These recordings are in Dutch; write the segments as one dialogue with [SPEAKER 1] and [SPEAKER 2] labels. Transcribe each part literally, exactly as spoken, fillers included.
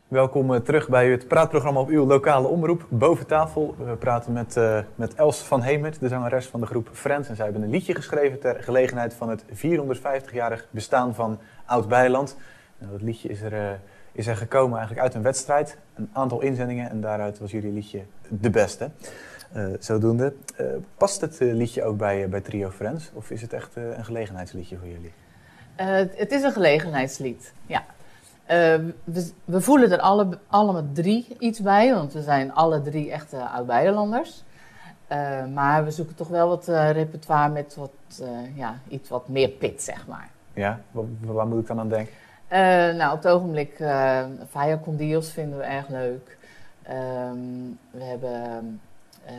[SPEAKER 1] Welkom uh, terug bij het praatprogramma op uw lokale omroep, Boven Tafel. We praten met, uh, met Els van Hemert, de zangeres van de groep Friends. En zij hebben een liedje geschreven ter gelegenheid van het vierhonderdvijftigjarig bestaan van Oud-Beijerland. Nou, dat liedje is er, uh, is er gekomen eigenlijk uit een wedstrijd, een aantal inzendingen. En daaruit was jullie liedje de beste. Uh, zodoende. Uh, past het uh, liedje ook bij, uh, bij Trio Friends? Of is het echt uh, een gelegenheidsliedje voor jullie?
[SPEAKER 2] Uh, het is een gelegenheidslied, ja. Uh, we, we voelen er alle, allemaal drie iets bij, want we zijn alle drie echte Oud-Beijerlanders. Uh, maar we zoeken toch wel wat uh, repertoire met wat, uh, ja, iets wat meer pit, zeg maar.
[SPEAKER 1] Ja, waar, waar moet ik dan aan denken?
[SPEAKER 2] Uh, nou, op het ogenblik, uh, Vaya con Dios vinden we erg leuk. Um, we hebben uh,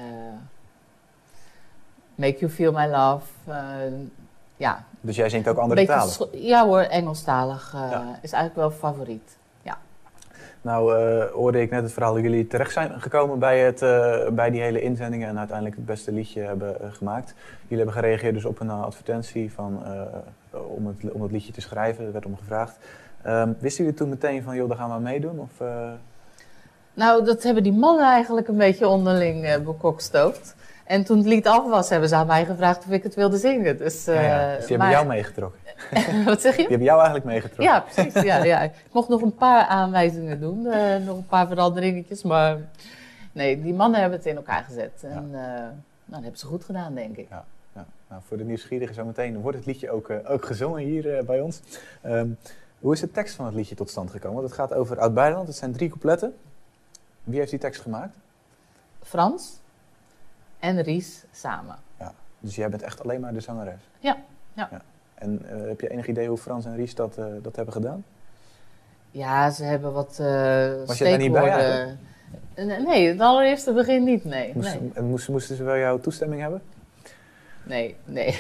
[SPEAKER 2] Make You Feel My Love. Uh, ja.
[SPEAKER 1] Dus jij zingt ook andere talen?
[SPEAKER 2] Ja hoor, Engelstalig uh, ja. is eigenlijk wel favoriet. Ja.
[SPEAKER 1] Nou uh, hoorde ik net het verhaal dat jullie terecht zijn gekomen bij, het, uh, bij die hele inzendingen en uiteindelijk het beste liedje hebben uh, gemaakt. Jullie hebben gereageerd dus op een uh, advertentie van, uh, om, het, om het liedje te schrijven, er werd om gevraagd. Um, wisten jullie toen meteen van, joh, daar gaan we aan meedoen? Of, uh...
[SPEAKER 2] Nou, dat hebben die mannen eigenlijk een beetje onderling uh, bekokstoofd. En toen het lied af was, hebben ze aan mij gevraagd of ik het wilde zingen. Dus, uh,
[SPEAKER 1] ja, ja. Dus die
[SPEAKER 2] maar...
[SPEAKER 1] hebben jou meegetrokken?
[SPEAKER 2] Wat zeg je?
[SPEAKER 1] Die hebben jou eigenlijk meegetrokken?
[SPEAKER 2] Ja, precies. Ja, ja. Ik mocht nog een paar aanwijzingen doen, uh, nog een paar veranderingetjes. Maar nee, die mannen hebben het in elkaar gezet. En ja. uh, nou, dat hebben ze goed gedaan, denk ik.
[SPEAKER 1] Ja, ja. Nou, voor de nieuwsgierigen zometeen wordt het liedje ook, uh, ook gezongen hier uh, bij ons. Um, hoe is de tekst van het liedje tot stand gekomen? Want het gaat over Oud-Beijerland. Het zijn drie coupletten. Wie heeft die tekst gemaakt?
[SPEAKER 2] Frans en Ries samen.
[SPEAKER 1] Ja, dus jij bent echt alleen maar de zangeres?
[SPEAKER 2] Ja. ja. ja.
[SPEAKER 1] En uh, heb je enig idee hoe Frans en Ries dat, uh, dat hebben gedaan?
[SPEAKER 2] Ja, ze hebben wat uh,
[SPEAKER 1] Was je daar niet bij eigenlijk?
[SPEAKER 2] Nee, het allereerste begin niet, nee.
[SPEAKER 1] Moest,
[SPEAKER 2] nee.
[SPEAKER 1] En moesten, moesten ze wel jouw toestemming hebben?
[SPEAKER 2] Nee, nee.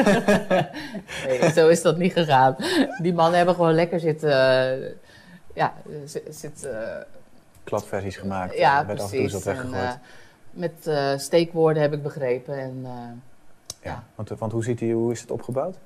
[SPEAKER 2] nee, zo is dat niet gegaan. Die mannen hebben gewoon lekker zitten... Uh, ja, zitten... Uh,
[SPEAKER 1] klapversies gemaakt.
[SPEAKER 2] Ja,
[SPEAKER 1] uh,
[SPEAKER 2] precies.
[SPEAKER 1] Af en toe is dat weggegooid. En, uh,
[SPEAKER 2] met uh, steekwoorden heb ik begrepen. En, uh,
[SPEAKER 1] ja, ja. Want, want hoe, ziet die, hoe is het opgebouwd?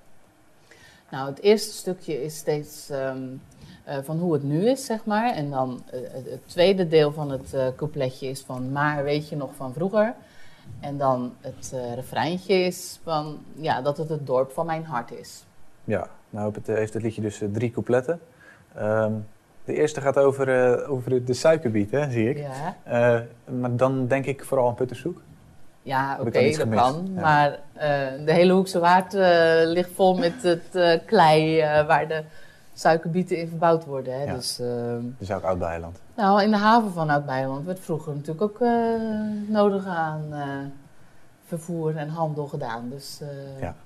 [SPEAKER 2] Nou, het eerste stukje is steeds um, uh, van hoe het nu is, zeg maar. En dan uh, het tweede deel van het uh, coupletje is van maar weet je nog van vroeger. En dan het uh, refreintje is van ja, dat het het dorp van mijn hart is.
[SPEAKER 1] Ja, nou het, heeft het liedje dus uh, drie coupletten. Um, De eerste gaat over, uh, over de, de suikerbiet, hè, zie ik.
[SPEAKER 2] Ja.
[SPEAKER 1] Uh, maar dan denk ik vooral aan Puttershoek.
[SPEAKER 2] Ja, oké, okay, dat kan.
[SPEAKER 1] Ja.
[SPEAKER 2] Maar uh, de hele Hoekse Waard uh, ligt vol met het uh, klei uh, waar de suikerbieten in verbouwd worden. Hè.
[SPEAKER 1] Ja.
[SPEAKER 2] Dus, uh,
[SPEAKER 1] dus ook Oud-Beijerland.
[SPEAKER 2] Nou, in de haven van Oud-Beijerland werd vroeger natuurlijk ook uh, nodig aan uh, vervoer en handel gedaan. Dus, uh...
[SPEAKER 1] Ja,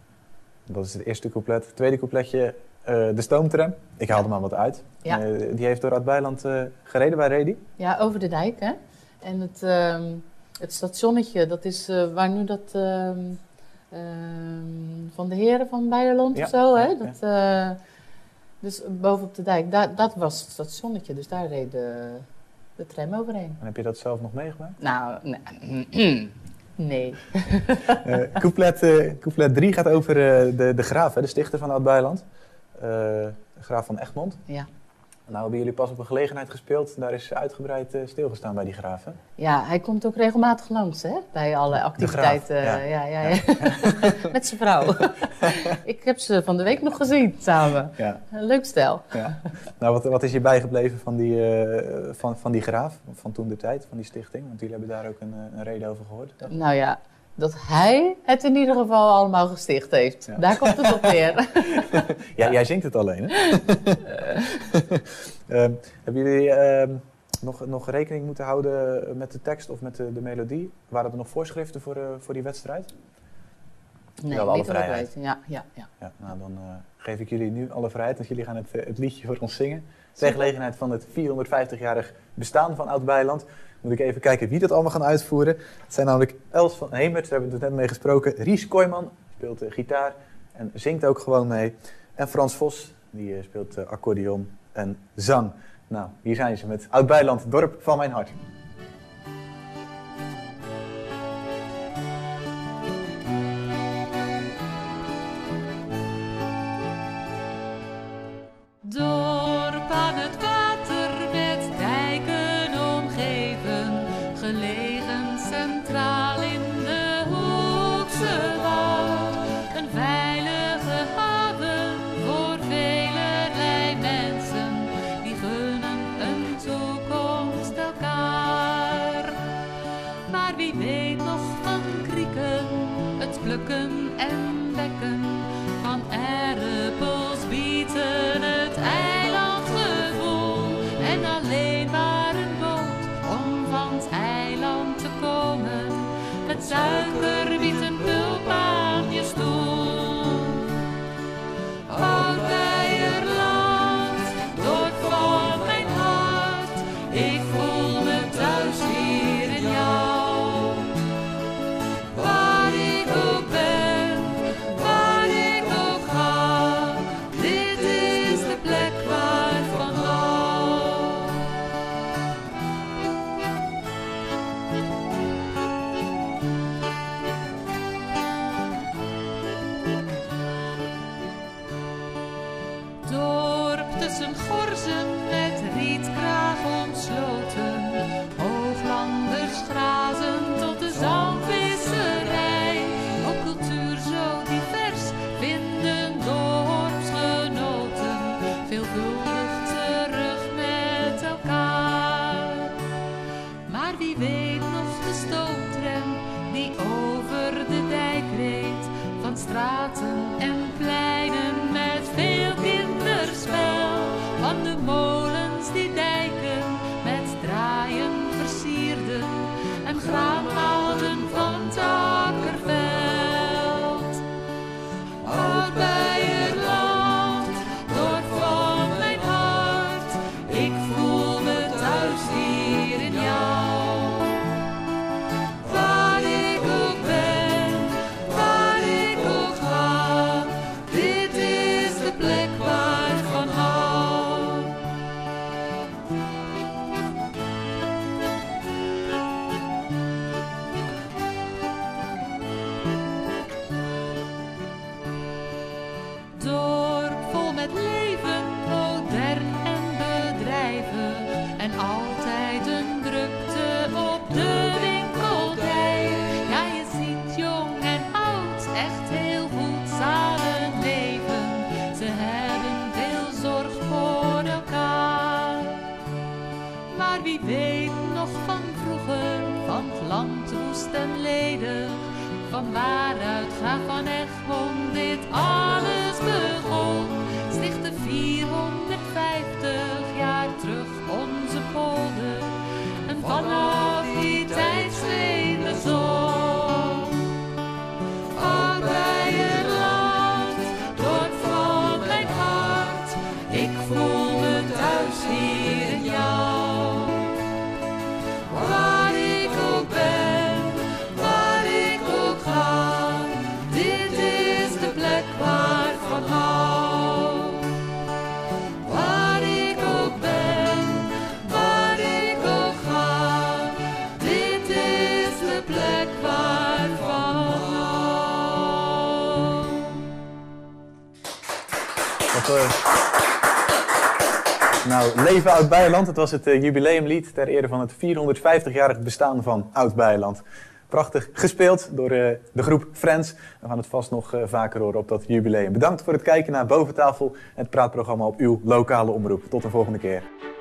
[SPEAKER 1] dat is het eerste couplet. Het tweede coupletje. Uh, de stoomtram, ik haal er maar wat uit.
[SPEAKER 2] Ja.
[SPEAKER 1] Uh, die heeft door Oud-Beijerland uh, gereden bij Redi.
[SPEAKER 2] Ja, over de dijk, hè. En het, uh, het stationnetje, dat is uh, waar nu dat... Uh, uh, van de heren van Beijerland ja. of zo, hè. Dat, uh, dus bovenop de dijk, daar, dat was het stationnetje. Dus daar reed de, de tram overheen.
[SPEAKER 1] En heb je dat zelf nog meegemaakt?
[SPEAKER 2] Nou, nee. nee.
[SPEAKER 1] uh, couplet, uh, couplet drie gaat over uh, de, de graaf, hè, de stichter van Oud-Beijerland. Uh, de graaf van Egmond.
[SPEAKER 2] Ja.
[SPEAKER 1] Nou hebben jullie pas op een gelegenheid gespeeld. Daar is uitgebreid uh, stilgestaan bij die graaf, hè?
[SPEAKER 2] Ja, hij komt ook regelmatig langs, hè? Bij alle activiteiten.
[SPEAKER 1] De graaf,
[SPEAKER 2] ja. Ja, ja, ja. ja. Met zijn vrouw. Ik heb ze van de week nog gezien samen. Ja. Leuk stel.
[SPEAKER 1] Ja. Nou, wat, wat is je bijgebleven van die, uh, van, van die graaf? Van toen de tijd, van die stichting? Want jullie hebben daar ook een, een reden over gehoord. Toch?
[SPEAKER 2] Nou ja. Dat hij het in ieder geval allemaal gesticht heeft. Ja. Daar komt het op neer.
[SPEAKER 1] Ja, jij zingt het alleen, hè? uh, hebben jullie uh, nog, nog rekening moeten houden met de tekst of met de, de melodie? Waren er nog voorschriften voor, uh, voor die wedstrijd?
[SPEAKER 2] Nee, wel alle vrijheid. Ja, ja, ja.
[SPEAKER 1] ja, nou, dan uh, geef ik jullie nu alle vrijheid, want jullie gaan het, het liedje voor ons zingen. Ter gelegenheid van het vierhonderdvijftigjarig bestaan van Oud-Beijerland. Moet ik even kijken wie dat allemaal gaan uitvoeren. Het zijn namelijk Els van Hemert, daar hebben we het net mee gesproken. Ries Kooijman speelt uh, gitaar en zingt ook gewoon mee. En Frans Vos, die uh, speelt uh, accordeon en zang. Nou, hier zijn ze met Oud-Beijerland, dorp van mijn hart.
[SPEAKER 3] Dorp aan het water met suikerbietenpulp aan je stoel. Oud Beierland, dorp van mijn hart, ik voel me thuis hier in jou. Waar ik ook ben, waar ik ook ga, dit is de plek waar ik van hou. Dorp tussen gorzen met rietkraag omsloten, hooglanders grazen tot de zalmvisserij. Ook cultuur zo divers vinden dorpsgenoten veelvuldig terug met elkaar. Maar wie weet nog de stoomtram die over de dijk reed, van straten en pleinen met veel kinderspel, van de molens die dijken met draaien versierden en graan haalden van het akkerveld. Oud Beierland, dorp van mijn hart, ik voel me thuis hier in jou. Waar ik ook ben, waar ik ook ga, dit is de plek waar ik van hou. Dorp vol met leven, modern en bedrijven, en altijd een drukte op de winkeldijk. Ja, je ziet jong en oud echt heel goed samen leven. Ze hebben veel zorg voor elkaar. Maar wie weet nog van vroeger, van het land woest en ledig, van waaruit graaf van Egmond dit alles begon. Stichtte vierhonderdvijftig jaar terug onze polder, en vanaf die tijd scheen de zon. Oud Beierland, dorp van mijn hart, ik voel me thuis hier in jou. Waar ik ook ben, waar ik ook ga, dit is de plek waar ik van hou. Waar ik ook ben, waar ik ook ga, dit is de plek waar ik van hou.
[SPEAKER 1] Wat, uh... Nou, Leven Oud Beierland, het was het uh, jubileumlied ter ere van het vierhonderdvijftig-jarig bestaan van Oud Beierland. Prachtig gespeeld door uh, de groep Friends. We gaan het vast nog uh, vaker horen op dat jubileum. Bedankt voor het kijken naar Boven Tafel, het praatprogramma op uw lokale omroep. Tot de volgende keer.